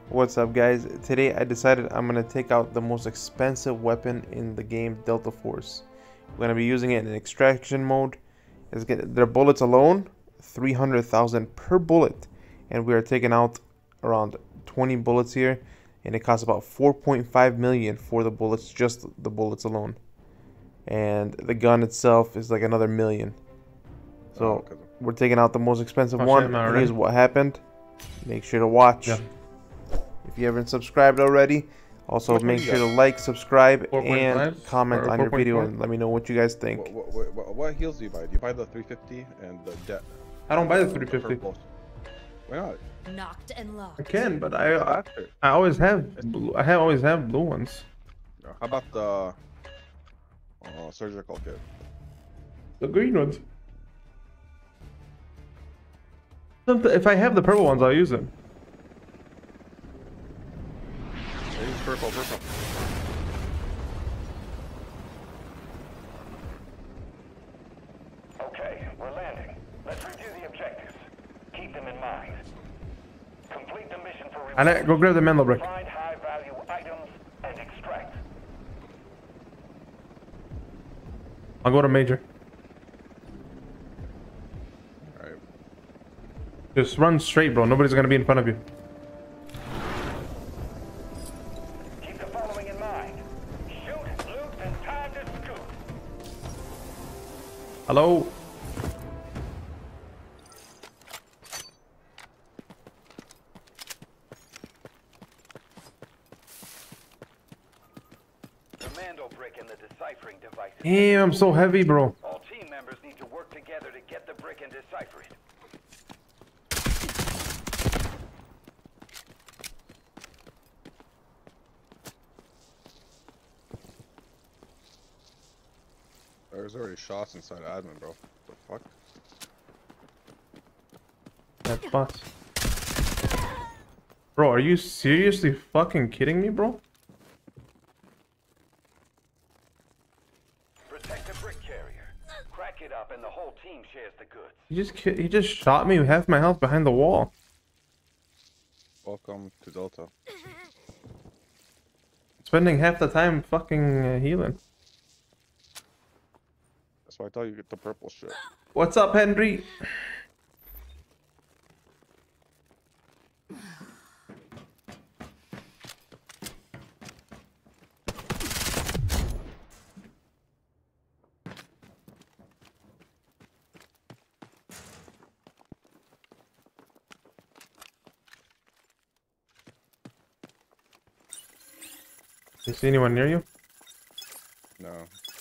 What's up, guys? Today I decided I'm gonna take out the most expensive weapon in the game, Delta Force. We're gonna be using it in extraction mode. Their bullets alone, 300,000 per bullet, and we are taking out around 20 bullets here, and it costs about 4.5 million for the bullets, just the bullets alone. And the gun itself is like another million. So we're taking out the most expensive one. Here's what happened. Make sure to watch. Yeah. If you haven't subscribed already, also make sure to like, subscribe, and comment on your video and let me know what you guys think. What heals do you buy? Do you buy the 350 and the jet? I don't buy the 350. Why not? Knocked and locked. I can, but I always have always have blue ones. How about the surgical kit? The green ones. If I have the purple ones, I'll use them. Use purple. Okay, we're landing. Let's review the objectives. Keep them in mind. Complete the mission for reward. Go grab the Menlo brick. Find high-value items and extract. I'll go to Major. Alright. Just run straight, bro. Nobody's gonna be in front of you. Keep the following in mind. Shoot, loot, and time to scoot. Hello. Commando brick and the deciphering device. Damn, I'm so heavy, bro. All team members need to work together to get the brick and decipher it. There's already shots inside admin, bro. What the fuck? That's bots. Bro, are you seriously fucking kidding me, bro? Protect the brick carrier. Crack it up and the whole team shares the goods. He just shot me with half my health behind the wall. Welcome to Delta. Spending half the time fucking healing. That's why I thought you get the purple shit. What's up, Henry? You see anyone near you? No.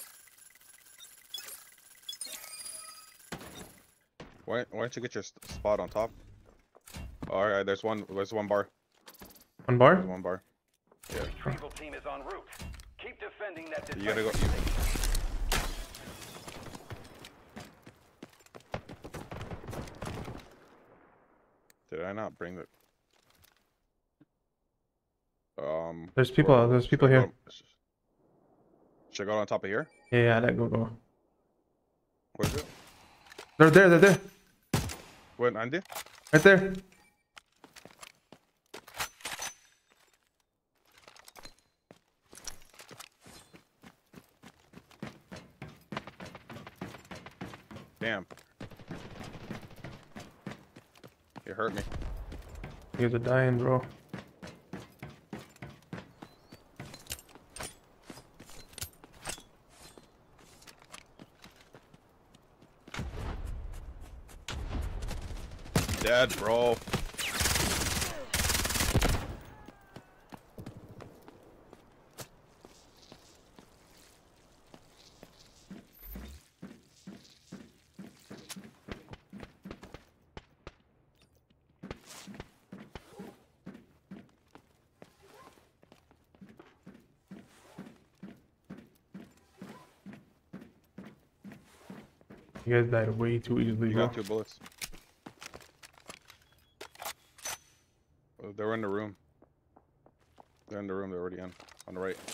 Why don't you get your spot on top? Alright, there's one bar. One bar? There's one bar. Yeah. Retrieval team is en route. Keep defending that. You gotta go. Did I not bring the? There's people here. Should I go on top of here? Yeah, go. Where's it? They're there. Wait, Andy? Right there. Damn. You hurt me. You guys are dying, bro. Dead, bro. You guys died way too easily, You bro. got 2 bullets. They were in the room. They're in the room. They're already in. On the right.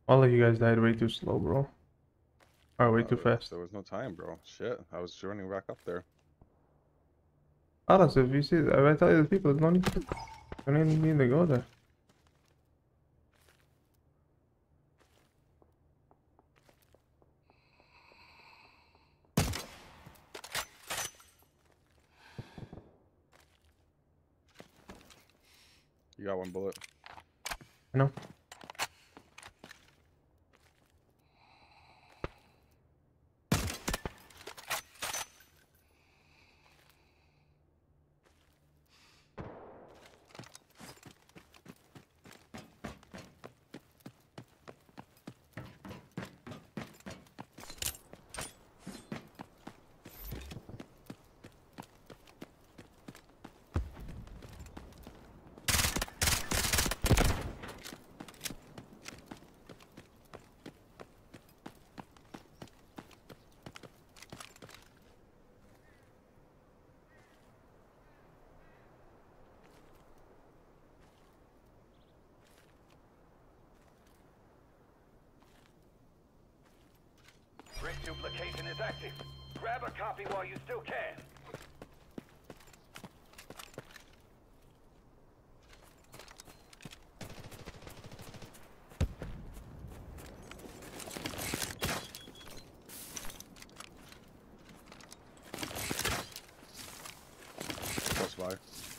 All of you guys died way too slow, bro. Or way too fast. There was no time, bro. Shit, I was running back up there. Alice, if you see, if I tell you the people, there's no need to, don't even need to go there. You got one bullet. I know. Brick duplication is active. Grab a copy while you still can. Close by.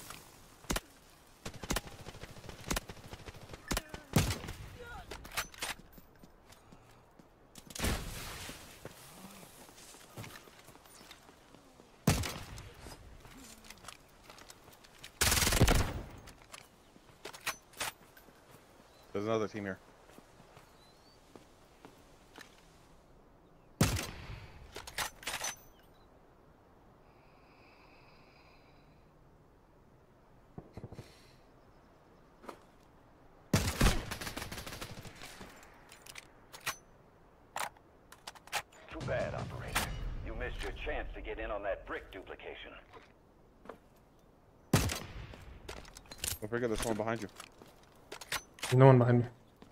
There's another team here. Too bad, operator. You missed your chance to get in on that brick duplication. Don't forget there's someone behind you. There's no one behind me.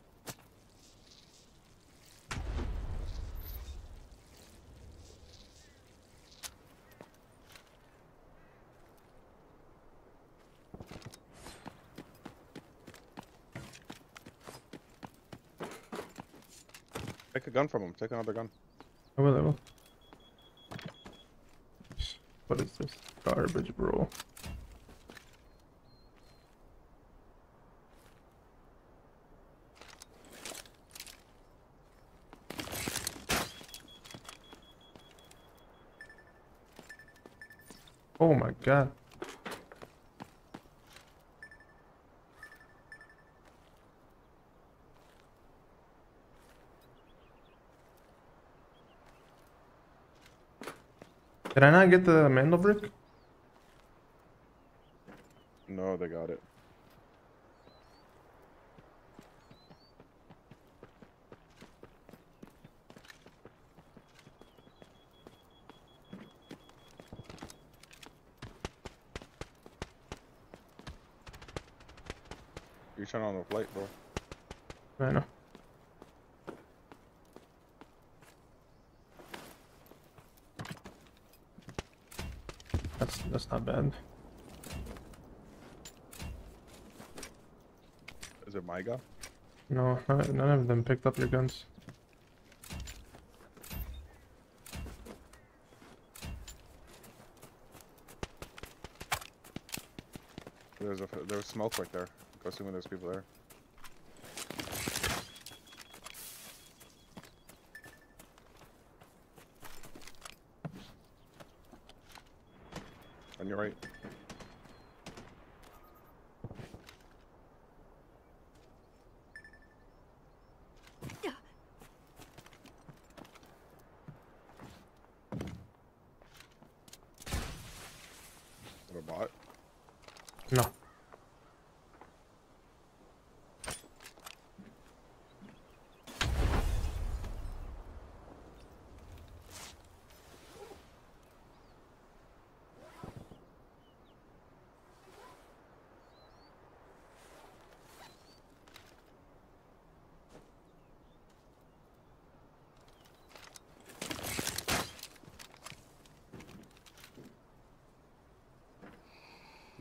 Take a gun from him. Take another gun. I will, I will. What is this? Garbage, bro. Oh my god. Did I not get the Mandel brick? No, they got it. You're turning on the light, bro. I know. That's not bad. Is it my gun? No, none of them picked up your guns. There was smoke right there. Go assuming there's people there. On your right. Is it a bot? No.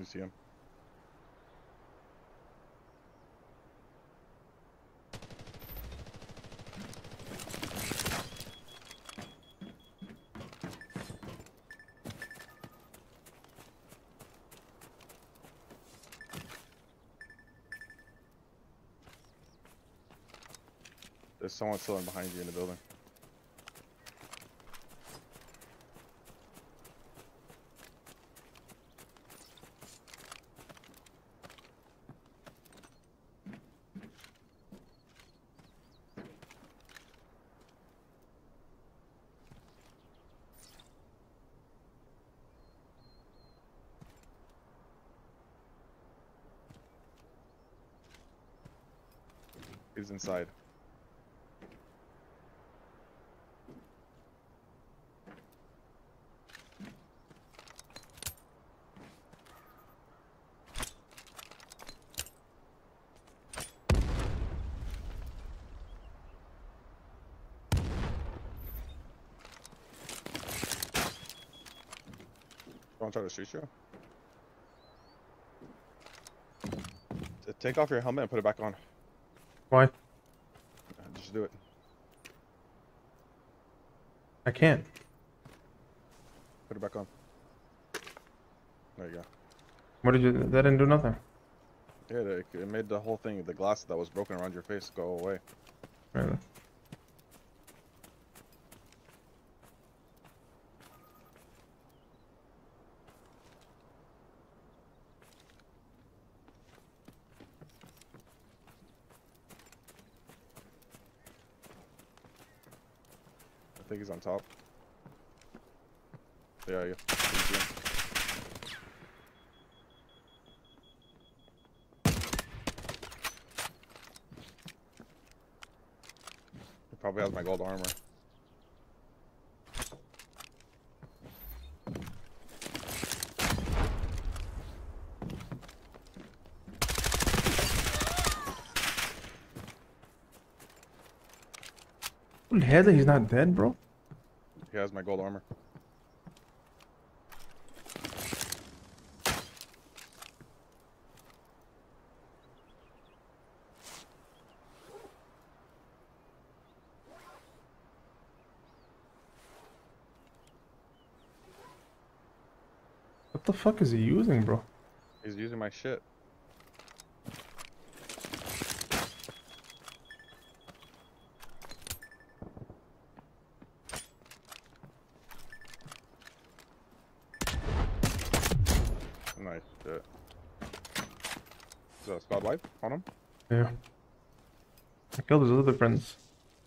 see him. There's someone still in behind you in the building. He's inside. Someone try to shoot you? Take off your helmet and put it back on. Why? Just do it. I can't. Put it back on. There you go. What did you? That didn't do nothing. Yeah, it made the whole thing, the glass that was broken around your face, go away. Really? I think he's on top. Yeah, you see him. He probably has my gold armor. Heather, he's not dead, bro. He has my gold armor. What the fuck is he using, bro? He's using my shit. Nice shit. Is that a squad wipe on him? Yeah. I killed his other friends.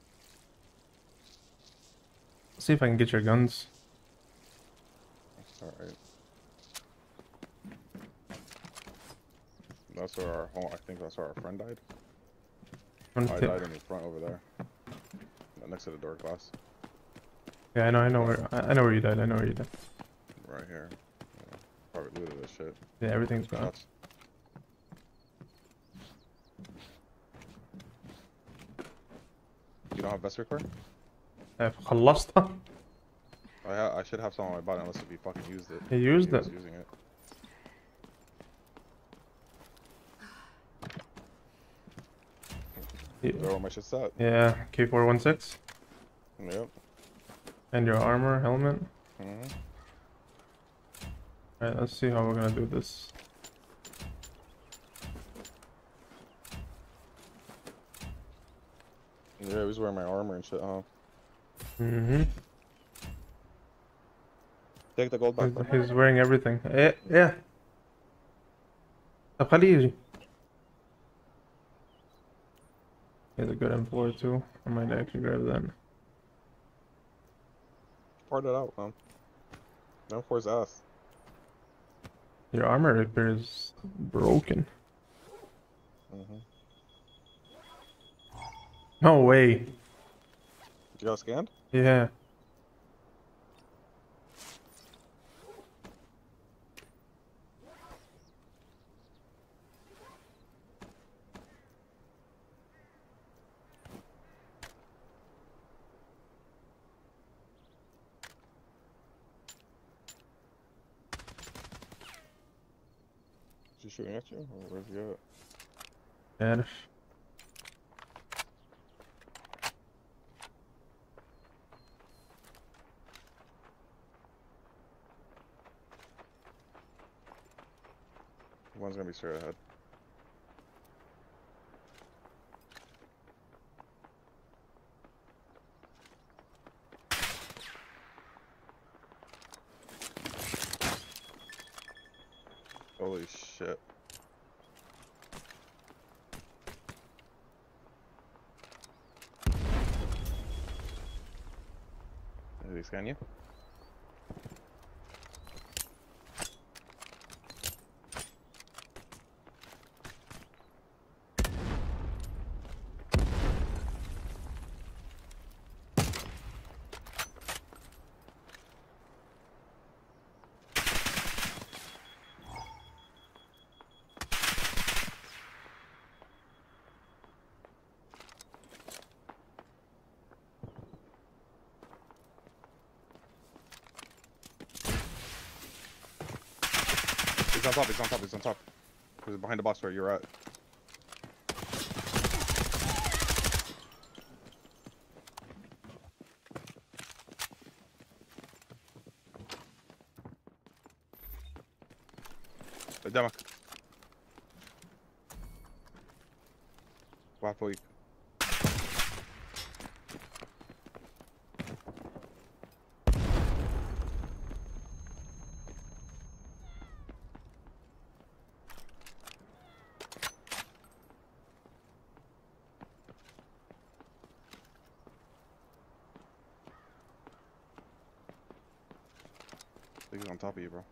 Let's see if I can get your guns. Alright. That's where our home, I think that's where our friend died. I'm I gonna ta- died in the front over there. Next to the door glass. Yeah, I know where you died. I know where you died. Right here. Yeah. Probably looted this shit. Yeah, everything's gone. Shots. You don't have best repair? خلصتها. I should have some on my body unless if he fucking used it. He used was it. using it. Yeah. Throw all my shit's at. Yeah, K416. Yep. And your armor, helmet. Mm-hmm. Alright, let's see how we're gonna do this. Yeah, he was wearing my armor and shit, huh? Mm-hmm. Take the gold back. He's wearing everything. Yeah. طب خليه يجي. He has a good M4 too. I might actually grab that. Part it out, man. No for his ass. Your armor repair is broken. Mm-hmm. No way. You got scanned? Yeah. he shooting at you? Or where's he at? Yeah. One's gonna be straight ahead. Holy shit. Did he scan you? He's on top, he's on top, he's on top. He's behind the box where you're at. قدامك. واحد فوقيك. I think he's on top of you, bro.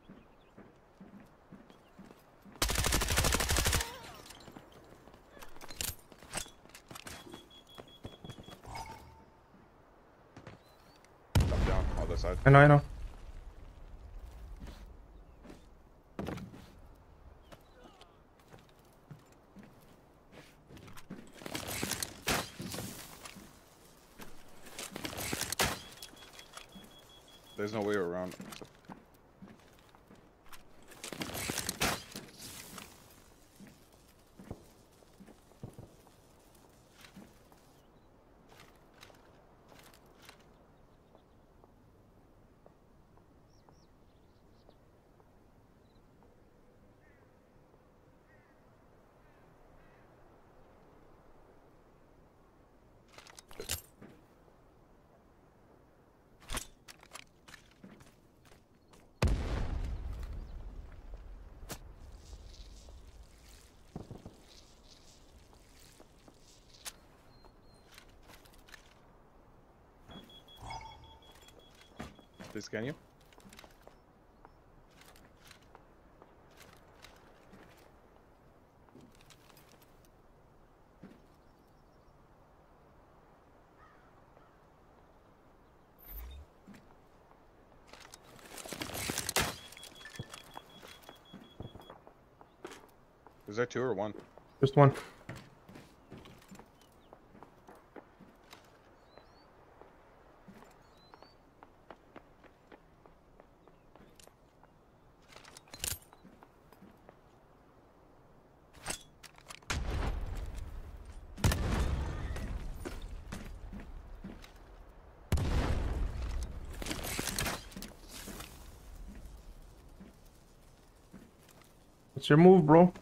Up down, other side. I know, I know. There's no way around. Did they scan you? Is there two or one? Just one. What's your move, bro?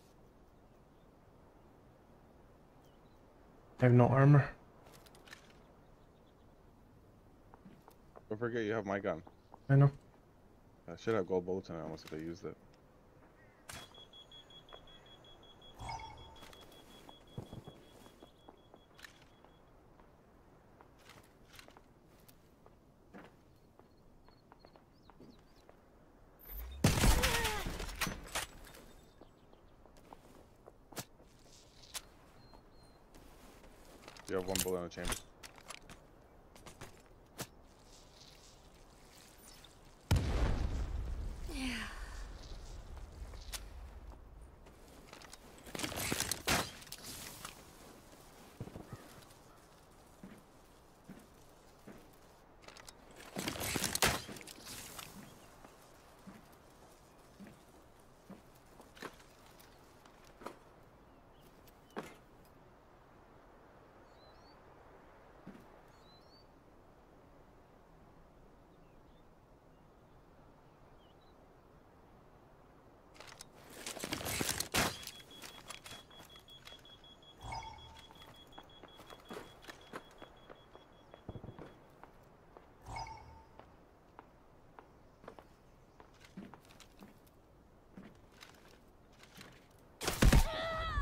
I have no armor. Don't forget you have my gun. I know. I should have gold bullets in it almost if I used it. You have one bullet in the chamber.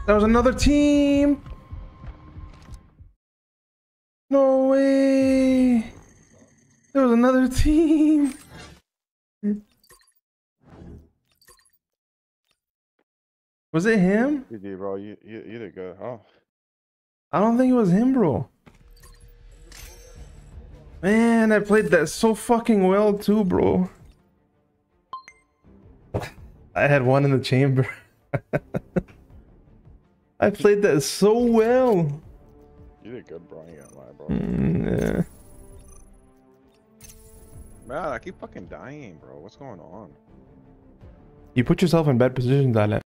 There was another team. No way. There was another team. Was it him? GG, bro. You did good. Oh. I don't think it was him, bro. Man, I played that so fucking well too, bro. I had one in the chamber. I played that so well. You did good, bro. You got lie, bro. Yeah. Man, I keep fucking dying, bro. What's going on? You put yourself in bad positions, Alan.